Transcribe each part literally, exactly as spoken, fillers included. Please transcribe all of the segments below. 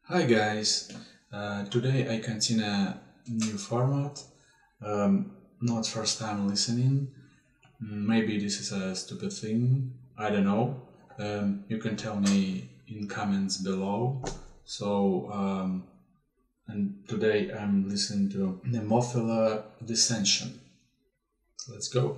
Hi guys, uh, today I continue a new format, um, not first time listening, maybe this is a stupid thing, I don't know, um, you can tell me in comments below. So, um, and today I'm listening to Nemophila Dissension. Let's go.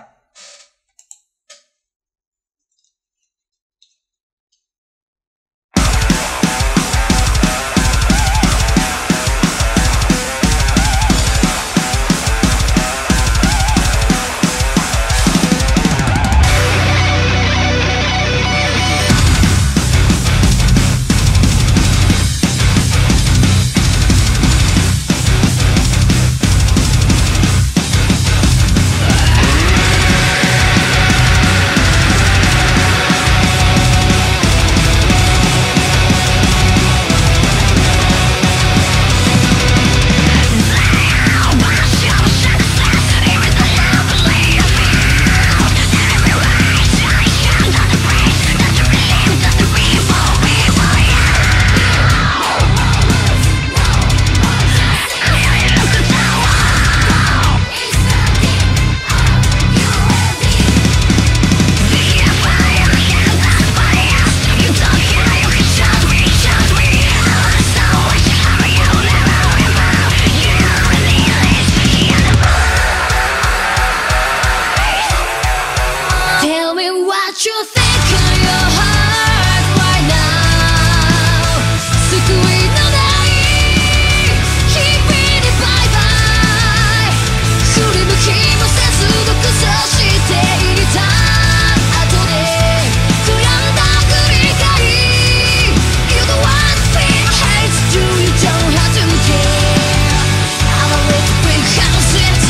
What you think in your heart right now? 救いのない日々にバイバイ振り向きもせず独走していた後で悔やんだ繰り返り You don't want to be hate to you don't have to care I'm a little big houses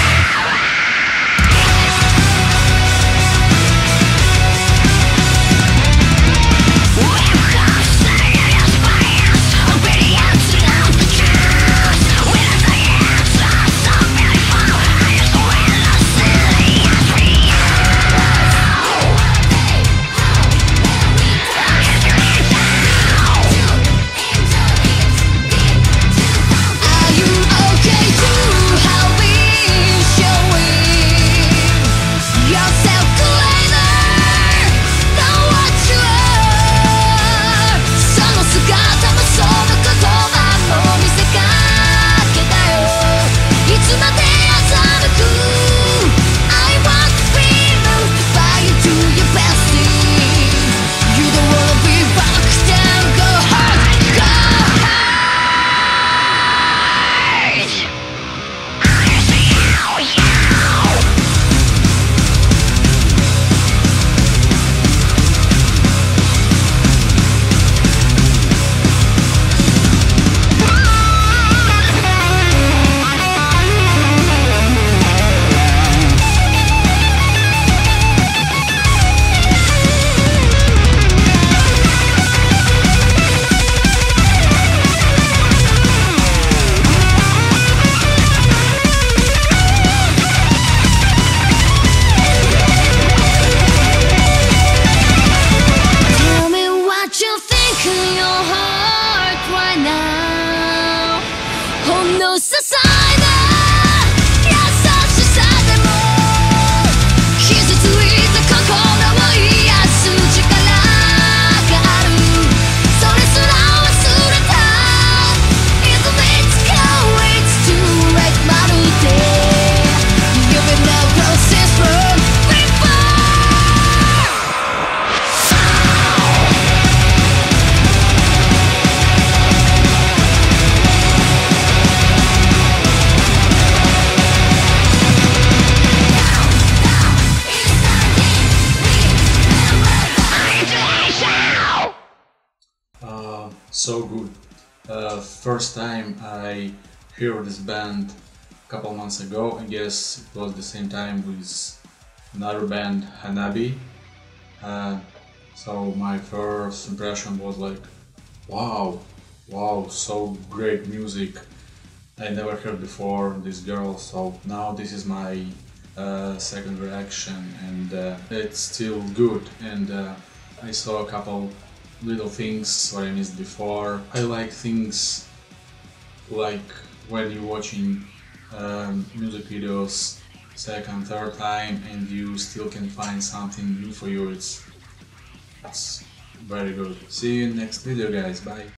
So good. Uh, first time I heard this band a couple months ago. I guess it was the same time with another band, Hanabi. Uh, so my first impression was like, wow, wow, so great music. I never heard before this girl, so now this is my uh, second reaction, and uh, it's still good. And uh, I saw a couple little things what I missed before. I like things like when you're watching um, music videos second, third time and you still can find something new for you. It's, it's very good. See you in next video, guys. Bye.